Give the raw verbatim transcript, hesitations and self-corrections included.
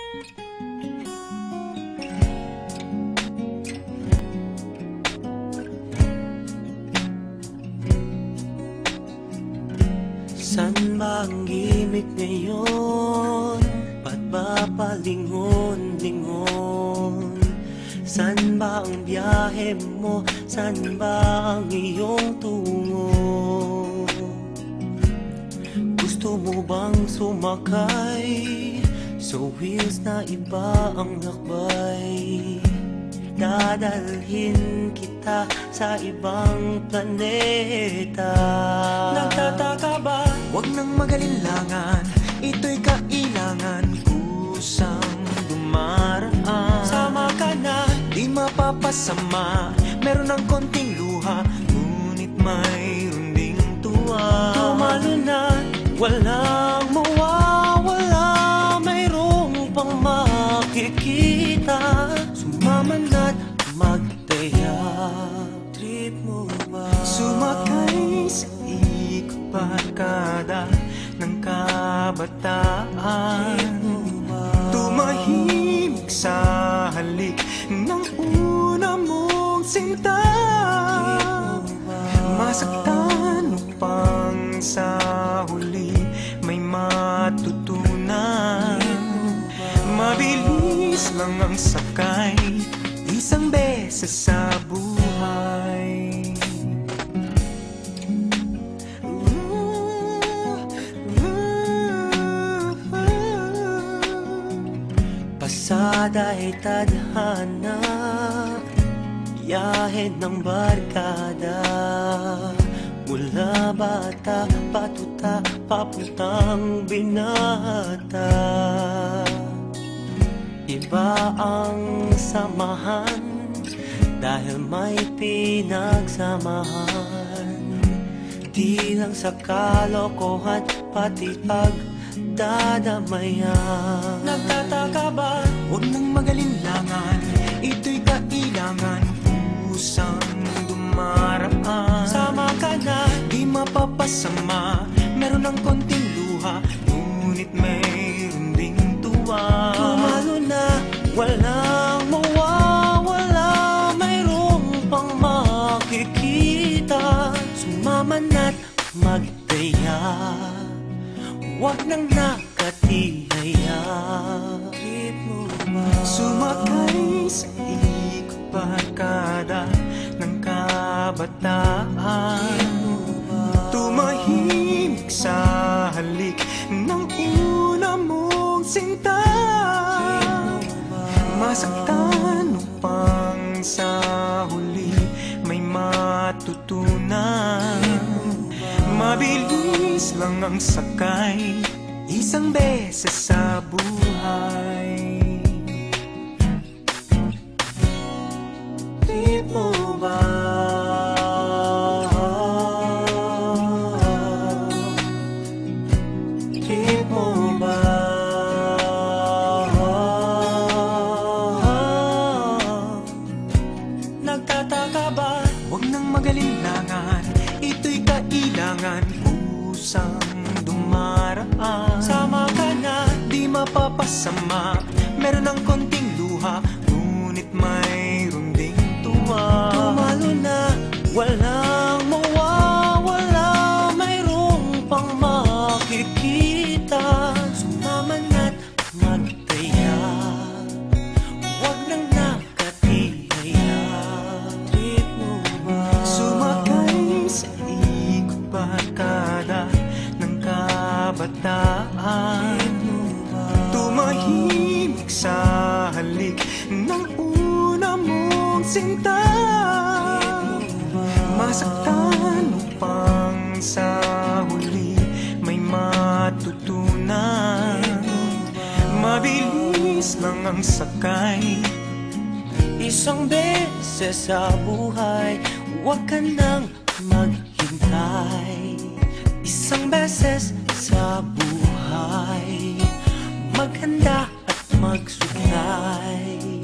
San ba ang gimik ngayon? Ba't ba palingon-lingon? San ba ang biyahe mo? San ba ang iyong tungo? Gusto mo bang sumakay sa wheels na iba ang lakbay? Dadalhin kita sa ibang planeta. Nagtataka ba? Huwag nang magalinlangan, ito'y kailangan kusang dumaraan. Sama ka na, di mapapasama, meron ng konting luha, ngunit mayroon ding tuwa. tumalo na, walang mawawala, mayroong pang makikita. Sumama na't magtaya. Trip mo ba? Sumakay sa ikot barkada ng kabataan, tumahimik sa halik ng una mong sinta. Masaktan upang sa huli may matutunan. Mabilis lang ang sakay, isang beses sa buhay. Pasada ay tadhana, biyahe ng barkada. Mula bata, patuta, papuntang binata. Iba ang samahan dahil may pinagsamahan. Di lang sa kalokohan, pati pagdadamayan. Nagtataka ba? Huwag nang magalinlangan, ito'y kailangan kusang dumaraan. Sama ka na, di mapapasama, meron ng konting luha, ngunit mayroon ding tuwa. tumalo na, walang mawawala, mayroong pang makikita. Sumama na't magtaya, huwag nang nakatihaya. Trip mo ba? Sumakay sa ikot barkada ng kabataan, tumahimik sa halik ng una mong sinta. Masaktan upang sa huli may matutunan. Mabilis lang ang sakay, isang beses sa buhay. Trip mo ba? Trip mo ba? Nagtataka ba? Huwag nang magalinlangan, ito'y kailangan kusang dumaraan. Sama ka na, Di mapapasama, meron ng konting luha, ngunit mayroon ding tuwa. tumalo na, walang mawawala, mayroong pang makikita. Sumama na't magtaya, huwag nang nakatihaya. Trip mo ba? Sumakay sa ikot barkada ng kabataan, tumahimik sa halik ng una mong sinta. Masaktan upang sa huli may matutunan. Mabilis lang ang sakay, Isang beses sa buhay, huwag ka nang maghintay. Isang beses sa buhay, maghanda at magsuklay.